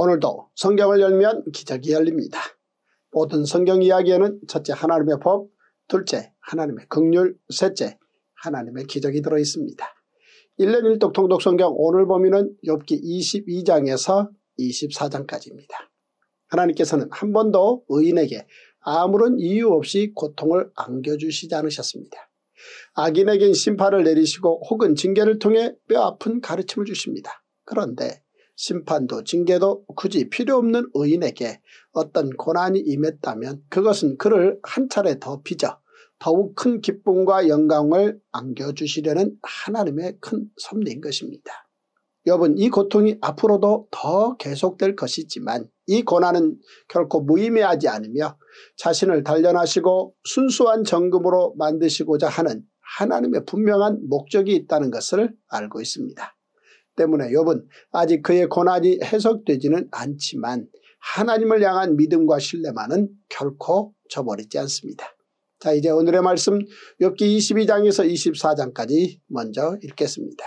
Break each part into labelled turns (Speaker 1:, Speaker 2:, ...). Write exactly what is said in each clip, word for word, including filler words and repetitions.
Speaker 1: 오늘도 성경을 열면 기적이 열립니다. 모든 성경 이야기에는 첫째 하나님의 법, 둘째 하나님의 긍휼, 셋째 하나님의 기적이 들어있습니다. 일 년 일 독 통독 성경 오늘 범위는 욥기 이십이 장에서 이십사 장까지입니다. 하나님께서는 한 번도 의인에게 아무런 이유 없이 고통을 안겨주시지 않으셨습니다. 악인에겐 심판을 내리시고 혹은 징계를 통해 뼈아픈 가르침을 주십니다. 그런데 심판도 징계도 굳이 필요 없는 의인에게 어떤 고난이 임했다면 그것은 그를 한 차례 더 빚어 더욱 큰 기쁨과 영광을 안겨주시려는 하나님의 큰 섭리인 것입니다. 욥은 이 고통이 앞으로도 더 계속될 것이지만 이 고난은 결코 무의미하지 않으며 자신을 단련하시고 순수한 정금으로 만드시고자 하는 하나님의 분명한 목적이 있다는 것을 알고 있습니다. 때문에 욥은 아직 그의 고난이 해석되지는 않지만 하나님을 향한 믿음과 신뢰만은 결코 저버리지 않습니다. 자, 이제 오늘의 말씀 욥기 이십이 장에서 이십사 장까지 먼저 읽겠습니다.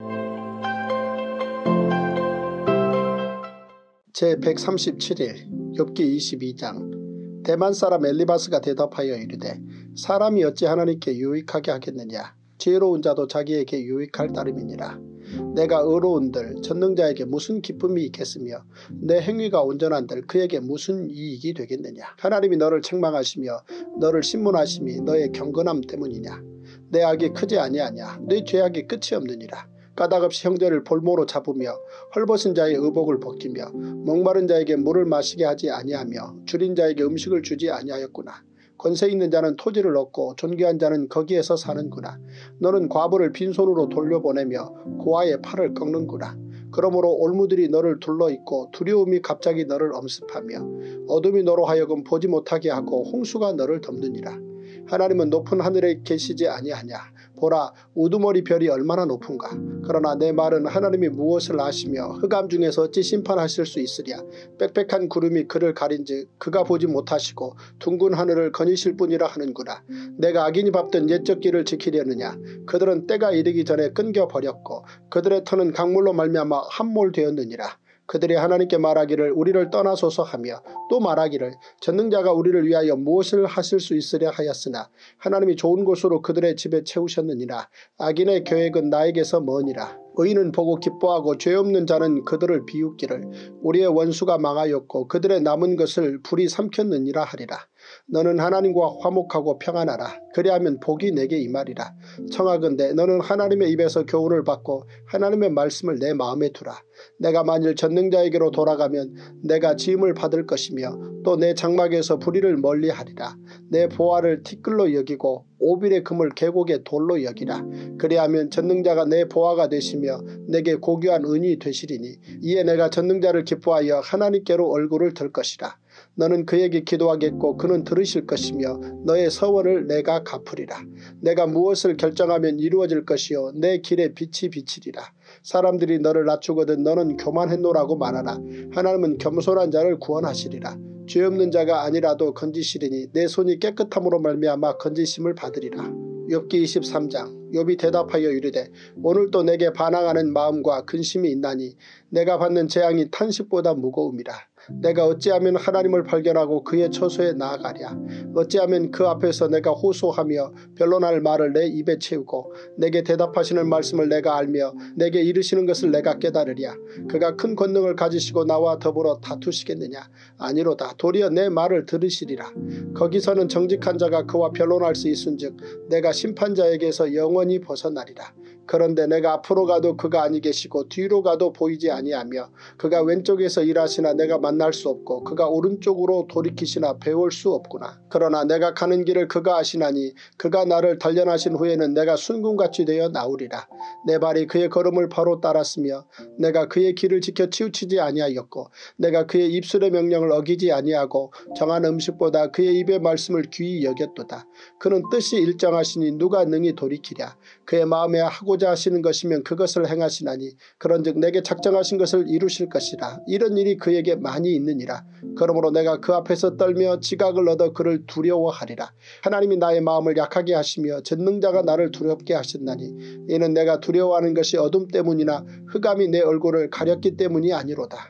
Speaker 1: 제백삼십칠 일 욥기 이십이 장. 대만 사람 엘리바스가 대답하여 이르되 사람이 어찌 하나님께 유익하게 하겠느냐. 지혜로운 자도 자기에게 유익할 따름이니라. 내가 의로운들 전능자에게 무슨 기쁨이 있겠으며 내 행위가 온전한들 그에게 무슨 이익이 되겠느냐. 하나님이 너를 책망하시며 너를 신문하심이 너의 경건함 때문이냐. 내 악이 크지 아니하냐. 네 죄악이 끝이 없느니라. 까닭없이 형제를 볼모로 잡으며 헐벗은 자의 의복을 벗기며 목마른 자에게 물을 마시게 하지 아니하며 줄인 자에게 음식을 주지 아니하였구나. 권세 있는 자는 토지를 얻고 존귀한 자는 거기에서 사는구나. 너는 과부를 빈손으로 돌려보내며 고아의 팔을 꺾는구나. 그러므로 올무들이 너를 둘러있고 두려움이 갑자기 너를 엄습하며 어둠이 너로 하여금 보지 못하게 하고 홍수가 너를 덮느니라. 하나님은 높은 하늘에 계시지 아니하냐. 보라, 우두머리 별이 얼마나 높은가. 그러나 내 말은 하나님이 무엇을 아시며 흑암 중에서 어찌 심판하실 수 있으랴. 빽빽한 구름이 그를 가린즉 그가 보지 못하시고 둥근 하늘을 거니실 뿐이라 하는구나. 내가 악인이 밟던 옛적 길을 지키려느냐. 그들은 때가 이르기 전에 끊겨버렸고 그들의 터는 강물로 말미암아 함몰되었느니라. 그들이 하나님께 말하기를 우리를 떠나소서 하며 또 말하기를 전능자가 우리를 위하여 무엇을 하실 수 있으랴 하였으나 하나님이 좋은 곳으로 그들의 집에 채우셨느니라. 악인의 계획은 나에게서 머니라. 의인은 보고 기뻐하고 죄 없는 자는 그들을 비웃기를 우리의 원수가 망하였고 그들의 남은 것을 불이 삼켰느니라 하리라. 너는 하나님과 화목하고 평안하라. 그리하면 복이 내게 임하리라. 청하건대 너는 하나님의 입에서 교훈을 받고 하나님의 말씀을 내 마음에 두라. 내가 만일 전능자에게로 돌아가면 내가 지음을 받을 것이며 또 내 장막에서 불의를 멀리하리라. 내 보화를 티끌로 여기고 오빌의 금을 계곡의 돌로 여기라. 그리하면 전능자가 내 보화가 되시며 내게 고귀한 은이 되시리니 이에 내가 전능자를 기뻐하여 하나님께로 얼굴을 들 것이라. 너는 그에게 기도하겠고 그는 들으실 것이며 너의 서원을 내가 갚으리라. 내가 무엇을 결정하면 이루어질 것이요 내 길에 빛이 비치리라. 사람들이 너를 낮추거든 너는 교만했노라고 말하라. 하나님은 겸손한 자를 구원하시리라. 죄 없는 자가 아니라도 건지시리니 내 손이 깨끗함으로 말미암아 건지심을 받으리라. 욥기 이십삼 장. 욥이 대답하여 이르되 오늘도 내게 반항하는 마음과 근심이 있나니 내가 받는 재앙이 탄식보다 무거움이라. 내가 어찌하면 하나님을 발견하고 그의 처소에 나아가랴. 어찌하면 그 앞에서 내가 호소하며 변론할 말을 내 입에 채우고 내게 대답하시는 말씀을 내가 알며 내게 이르시는 것을 내가 깨달으랴. 그가 큰 권능을 가지시고 나와 더불어 다투시겠느냐. 아니로다. 도리어 내 말을 들으시리라. 거기서는 정직한 자가 그와 변론할 수 있은즉 내가 심판자에게서 영원히 벗어나리라. 그런데 내가 앞으로 가도 그가 아니 계시고 뒤로 가도 보이지 아니하며 그가 왼쪽에서 일하시나 내가 만날 수 없고 그가 오른쪽으로 돌이키시나 배울 수 없구나. 그러나 내가 가는 길을 그가 아시나니 그가 나를 단련하신 후에는 내가 순금같이 되어 나오리라. 내 발이 그의 걸음을 바로 따랐으며 내가 그의 길을 지켜 치우치지 아니하였고 내가 그의 입술의 명령을 어기지 아니하고 정한 음식보다 그의 입의 말씀을 귀히 여겼도다. 그는 뜻이 일정하시니 누가 능히 돌이키랴. 그의 마음에 하고자 하시는 것이면 그것을 행하시나니 그런즉 내게 작정하신 것을 이루실 것이라. 이런 일이 그에게 많이 있느니라. 그러므로 내가 그 앞에서 떨며 지각을 얻어 그를 두려워하리라. 하나님이 나의 마음을 약하게 하시며 전능자가 나를 두렵게 하셨나니 이는 내가 두려워하는 것이 어둠 때문이나 흑암이 내 얼굴을 가렸기 때문이 아니로다.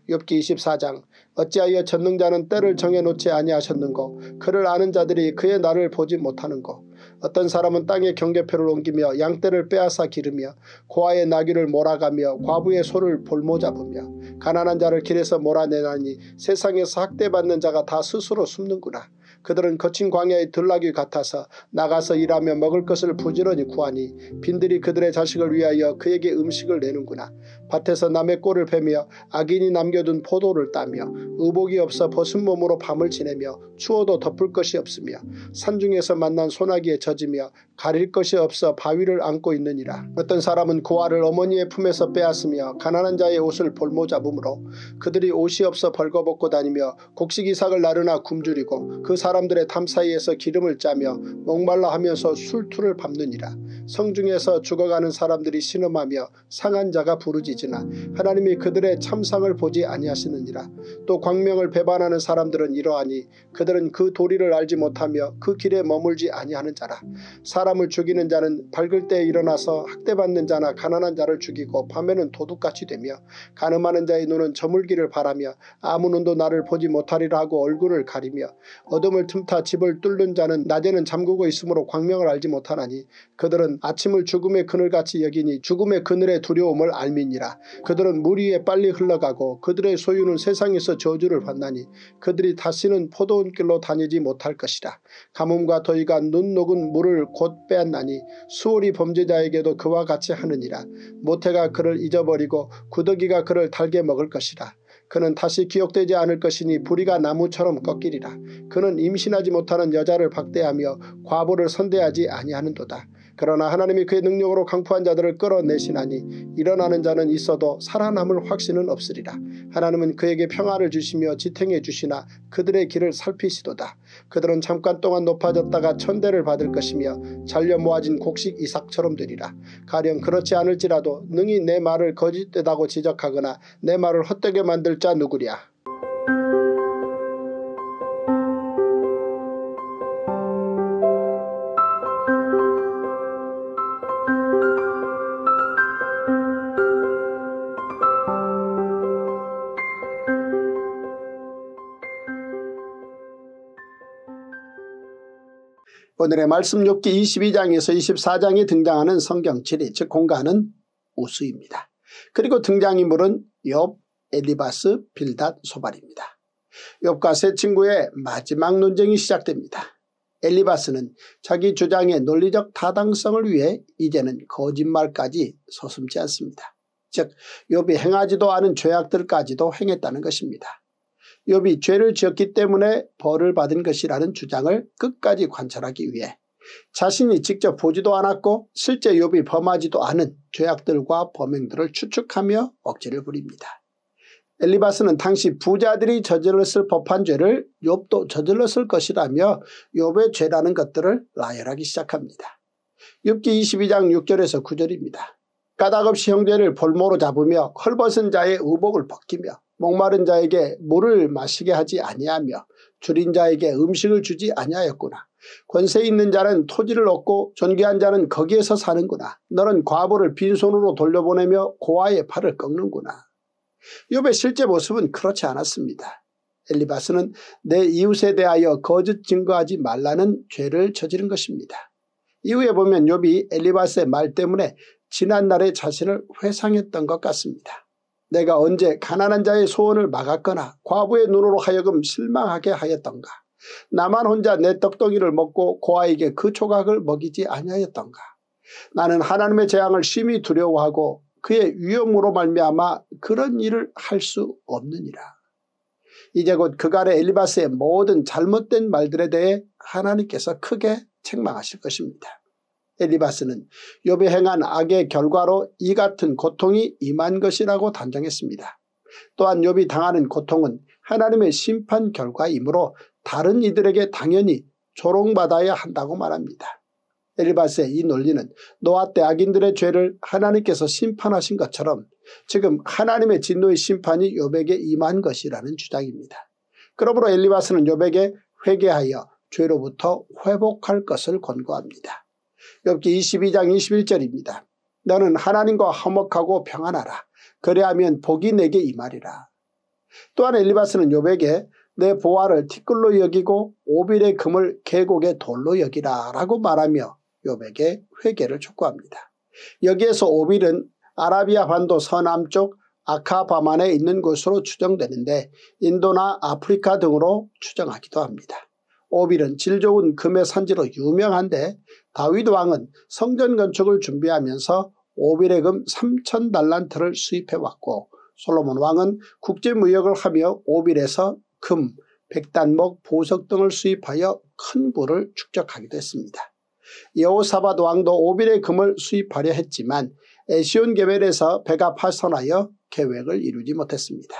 Speaker 1: 욥기 이십사 장 어찌하여 전능자는 때를 정해놓지 아니하셨는고 그를 아는 자들이 그의 날을 보지 못하는고 어떤 사람은 땅에 경계표를 옮기며 양떼를 빼앗아 기르며 고아의 나귀를 몰아가며 과부의 소를 볼모 잡으며 가난한 자를 길에서 몰아내나니 세상에서 학대받는 자가 다 스스로 숨는구나. 그들은 거친 광야의 들나귀 같아서 나가서 일하며 먹을 것을 부지런히 구하니 빈들이 그들의 자식을 위하여 그에게 음식을 내는구나. 밭에서 남의 꼴을 베며 악인이 남겨둔 포도를 따며 의복이 없어 벗은 몸으로 밤을 지내며 추워도 덮을 것이 없으며 산중에서 만난 소나기에 젖으며 가릴 것이 없어 바위를 안고 있느니라. 어떤 사람은 고아를 어머니의 품에서 빼앗으며 가난한 자의 옷을 볼모 잡음으로 그들이 옷이 없어 벌거벗고 다니며 곡식이삭을 나르나 굶주리고 그 사람들의 담 사이에서 기름을 짜며 목말라 하면서 술투를 밟느니라. 성중에서 죽어가는 사람들이 신음하며 상한 자가 부르짖으나 하나님이 그들의 참상을 보지 아니하시느니라. 또 광명을 배반하는 사람들은 이러하니 그들은 그 도리를 알지 못하며 그 길에 머물지 아니하는 자라. 사람을 죽이는 자는 밝을 때에 일어나서 학대받는 자나 가난한 자를 죽이고 밤에는 도둑같이 되며 간음하는 자의 눈은 저물기를 바라며 아무 눈도 나를 보지 못하리라 하고 얼굴을 가리며 어둠을 틈타 집을 뚫는 자는 낮에는 잠그고 있으므로 광명을 알지 못하나니 그들은 아침을 죽음의 그늘같이 여기니 죽음의 그늘의 두려움을 알미니라. 그들은 물 위에 빨리 흘러가고 그들의 소유는 세상에서 저주를 받나니 그들이 다시는 포도원 길로 다니지 못할 것이라. 가뭄과 더위가 눈 녹은 물을 곧 빼앗나니 수월이 범죄자에게도 그와 같이 하느니라. 모태가 그를 잊어버리고 구더기가 그를 달게 먹을 것이라. 그는 다시 기억되지 않을 것이니 부리가 나무처럼 꺾이리라. 그는 임신하지 못하는 여자를 박대하며 과부를 선대하지 아니하는도다. 그러나 하나님이 그의 능력으로 강포한 자들을 끌어내시나니 일어나는 자는 있어도 살아남을 확신은 없으리라. 하나님은 그에게 평화를 주시며 지탱해 주시나 그들의 길을 살피시도다. 그들은 잠깐 동안 높아졌다가 천대를 받을 것이며 잘려 모아진 곡식 이삭처럼 되리라. 가령 그렇지 않을지라도 능히 내 말을 거짓되다고 지적하거나 내 말을 헛되게 만들 자 누구랴. 오늘의 말씀 욥기 이십이 장에서 이십사 장에 등장하는 성경지리 즉 공간은 우스입니다. 그리고 등장인물은 욥, 엘리바스, 빌닷, 소발입니다. 욥과 세 친구의 마지막 논쟁이 시작됩니다. 엘리바스는 자기 주장의 논리적 타당성을 위해 이제는 거짓말까지 서슴지 않습니다. 즉 욥이 행하지도 않은 죄악들까지도 행했다는 것입니다. 욥이 죄를 지었기 때문에 벌을 받은 것이라는 주장을 끝까지 관철하기 위해 자신이 직접 보지도 않았고 실제 욥이 범하지도 않은 죄악들과 범행들을 추측하며 억지를 부립니다. 엘리바스는 당시 부자들이 저질렀을 법한 죄를 욥도 저질렀을 것이라며 욥의 죄라는 것들을 나열하기 시작합니다. 욥기 이십이 장 육 절에서 구 절입니다. 까닭없이 형제를 볼모로 잡으며 헐벗은 자의 의복을 벗기며 목마른 자에게 물을 마시게 하지 아니하며 줄인 자에게 음식을 주지 아니하였구나. 권세 있는 자는 토지를 얻고 존귀한 자는 거기에서 사는구나. 너는 과부를 빈손으로 돌려보내며 고아의 팔을 꺾는구나. 욥의 실제 모습은 그렇지 않았습니다. 엘리바스는 내 이웃에 대하여 거짓 증거하지 말라는 죄를 저지른 것입니다. 이후에 보면 욥이 엘리바스의 말 때문에 지난날의 자신을 회상했던 것 같습니다. 내가 언제 가난한 자의 소원을 막았거나 과부의 눈으로 하여금 실망하게 하였던가. 나만 혼자 내 떡덩이를 먹고 고아에게 그 조각을 먹이지 아니하였던가. 나는 하나님의 재앙을 심히 두려워하고 그의 위험으로 말미암아 그런 일을 할 수 없느니라. 이제 곧 그간의 엘리바스의 모든 잘못된 말들에 대해 하나님께서 크게 책망하실 것입니다. 엘리바스는 욥이 행한 악의 결과로 이 같은 고통이 임한 것이라고 단정했습니다. 또한 욥이 당하는 고통은 하나님의 심판 결과이므로 다른 이들에게 당연히 조롱받아야 한다고 말합니다. 엘리바스의 이 논리는 노아 때 악인들의 죄를 하나님께서 심판하신 것처럼 지금 하나님의 진노의 심판이 욥에게 임한 것이라는 주장입니다. 그러므로 엘리바스는 욥에게 회개하여 죄로부터 회복할 것을 권고합니다. 욥기 이십이 장 이십일 절입니다. 너는 하나님과 화목하고 평안하라. 그래하면 복이 내게 임하리라. 또한 엘리바스는 욥에게 내 보화를 티끌로 여기고 오빌의 금을 계곡의 돌로 여기라 라고 말하며 욥에게 회개를 촉구합니다. 여기에서 오빌은 아라비아 반도 서남쪽 아카바만에 있는 곳으로 추정되는데 인도나 아프리카 등으로 추정하기도 합니다. 오빌은 질 좋은 금의 산지로 유명한데 다윗 왕은 성전 건축을 준비하면서 오빌의 금 삼천 달란트를 수입해왔고 솔로몬 왕은 국제무역을 하며 오빌에서 금, 백단목, 보석 등을 수입하여 큰 부를 축적하기도 했습니다. 여호사밧 왕도 오빌의 금을 수입하려 했지만 에시온게벨에서 배가 파손하여 계획을 이루지 못했습니다.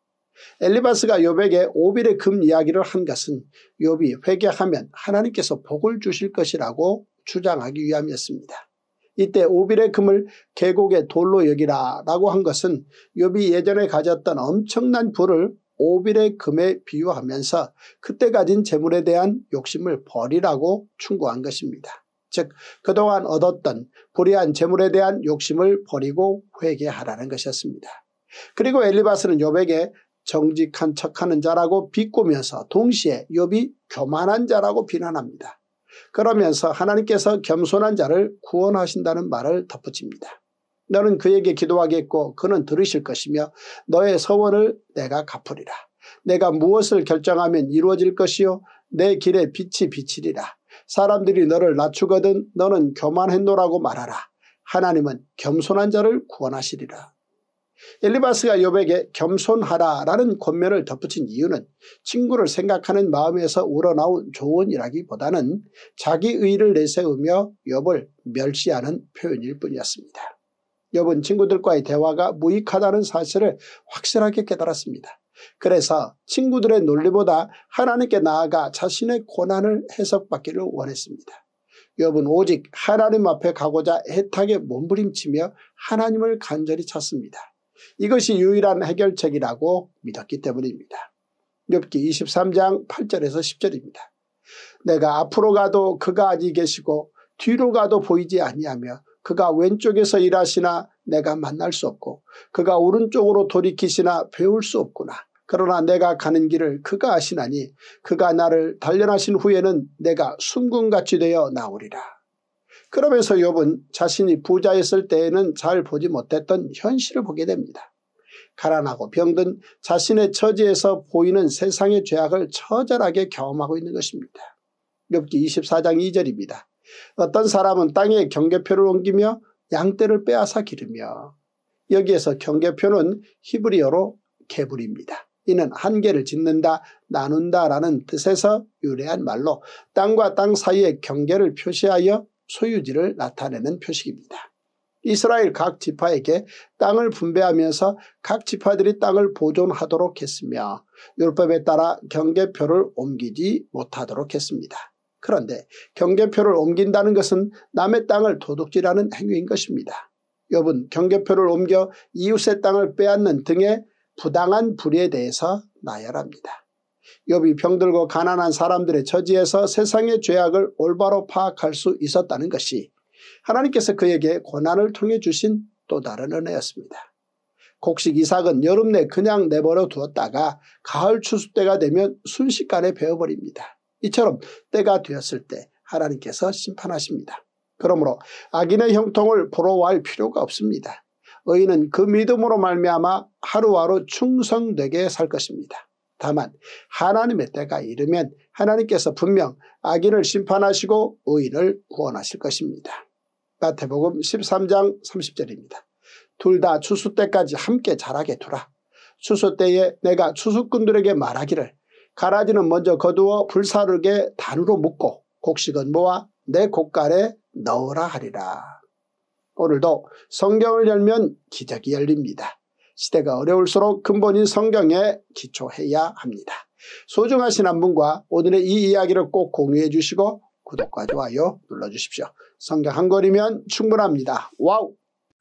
Speaker 1: 엘리바스가 욥에게 오빌의 금 이야기를 한 것은 욥이 회개하면 하나님께서 복을 주실 것이라고 주장하기 위함이었습니다. 이때 오빌의 금을 계곡의 돌로 여기라 라고 한 것은 욥이 예전에 가졌던 엄청난 부를 오빌의 금에 비유하면서 그때 가진 재물에 대한 욕심을 버리라고 충고한 것입니다. 즉 그동안 얻었던 불의한 재물에 대한 욕심을 버리고 회개하라는 것이었습니다. 그리고 엘리바스는 욥에게 정직한 척하는 자라고 비꼬면서 동시에 욥이 교만한 자라고 비난합니다. 그러면서 하나님께서 겸손한 자를 구원하신다는 말을 덧붙입니다. 너는 그에게 기도하겠고 그는 들으실 것이며 너의 서원을 내가 갚으리라. 내가 무엇을 결정하면 이루어질 것이요 내 길에 빛이 비치리라. 사람들이 너를 낮추거든 너는 교만했노라고 말하라. 하나님은 겸손한 자를 구원하시리라. 엘리바스가 욥에게 겸손하라 라는 권면을 덧붙인 이유는 친구를 생각하는 마음에서 우러나온 조언이라기보다는 자기 의의를 내세우며 욥을 멸시하는 표현일 뿐이었습니다. 욥은 친구들과의 대화가 무익하다는 사실을 확실하게 깨달았습니다. 그래서 친구들의 논리보다 하나님께 나아가 자신의 고난을 해석받기를 원했습니다. 욥은 오직 하나님 앞에 가고자 애타게 몸부림치며 하나님을 간절히 찾습니다. 이것이 유일한 해결책이라고 믿었기 때문입니다. 욥기 이십삼 장 팔 절에서 십 절입니다. 내가 앞으로 가도 그가 아직 계시고 뒤로 가도 보이지 아니하며 그가 왼쪽에서 일하시나 내가 만날 수 없고 그가 오른쪽으로 돌이키시나 배울 수 없구나. 그러나 내가 가는 길을 그가 아시나니 그가 나를 단련하신 후에는 내가 숨군같이 되어 나오리라. 그러면서 욥은 자신이 부자였을 때에는 잘 보지 못했던 현실을 보게 됩니다. 가난하고 병든 자신의 처지에서 보이는 세상의 죄악을 처절하게 경험하고 있는 것입니다. 욥기 이십사 장 이 절입니다. 어떤 사람은 땅에 경계표를 옮기며 양떼를 빼앗아 기르며 여기에서 경계표는 히브리어로 개불입니다. 이는 한 개를 짓는다, 나눈다 라는 뜻에서 유래한 말로 땅과 땅 사이의 경계를 표시하여 소유지를 나타내는 표식입니다. 이스라엘 각 지파에게 땅을 분배하면서 각 지파들이 땅을 보존하도록 했으며 율법에 따라 경계표를 옮기지 못하도록 했습니다. 그런데 경계표를 옮긴다는 것은 남의 땅을 도둑질하는 행위인 것입니다. 욥은 경계표를 옮겨 이웃의 땅을 빼앗는 등의 부당한 불의에 대해서 나열합니다. 욥이 병들고 가난한 사람들의 처지에서 세상의 죄악을 올바로 파악할 수 있었다는 것이 하나님께서 그에게 고난을 통해 주신 또 다른 은혜였습니다. 곡식 이삭은 여름 내 그냥 내버려 두었다가 가을 추수 때가 되면 순식간에 베어버립니다. 이처럼 때가 되었을 때 하나님께서 심판하십니다. 그러므로 악인의 형통을 부러워할 필요가 없습니다. 의인은 그 믿음으로 말미암아 하루하루 충성되게 살 것입니다. 다만 하나님의 때가 이르면 하나님께서 분명 악인을 심판하시고 의인을 구원하실 것입니다. 마태복음 십삼 장 삼십 절입니다. 둘 다 추수 때까지 함께 자라게 두라. 추수 때에 내가 추수꾼들에게 말하기를 가라지는 먼저 거두어 불사르게 단으로 묶고 곡식은 모아 내 곡간에 넣으라 하리라. 오늘도 성경을 열면 기적이 열립니다. 시대가 어려울수록 근본인 성경에 기초해야 합니다. 소중하신 한 분과 오늘의 이 이야기를 꼭 공유해 주시고 구독과 좋아요 눌러주십시오. 성경 한 권이면 충분합니다. 와우!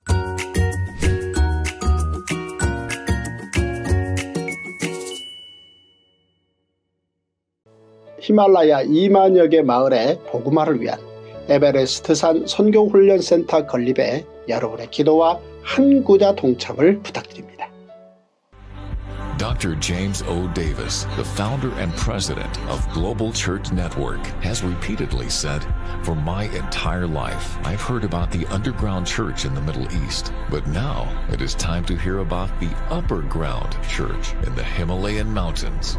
Speaker 1: 히말라야 이만여 개 마을의 복음화를 위한 에베레스트산 선교훈련센터 건립에 여러분의 기도와 한 구자 동참을 부탁드립니다.
Speaker 2: Doctor James O. Davis, the founder and president of Global Church Network, has repeatedly said, "For my entire life, I've heard about the underground church in the Middle East, but now it is time to hear about the upper ground church in the Himalayan mountains."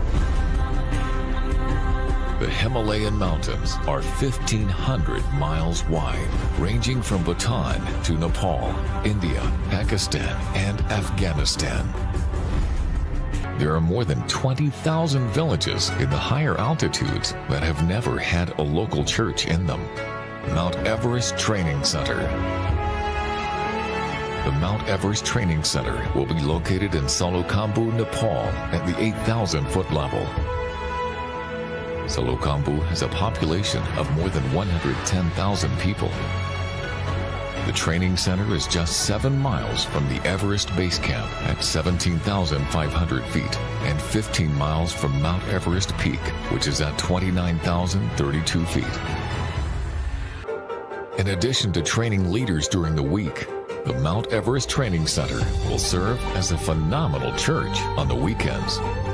Speaker 2: The Himalayan mountains are fifteen hundred miles wide, ranging from Bhutan to Nepal, India, Pakistan, and Afghanistan. There are more than twenty thousand villages in the higher altitudes that have never had a local church in them. Mount Everest Training Center. The Mount Everest Training Center will be located in Salokhambu, Nepal at the eight thousand foot level. Salokhambu has a population of more than one hundred ten thousand people. The training center is just seven miles from the Everest Base Camp at seventeen thousand five hundred feet and fifteen miles from Mount Everest Peak, which is at twenty-nine thousand thirty-two feet. In addition to training leaders during the week, the Mount Everest Training Center will serve as a phenomenal church on the weekends.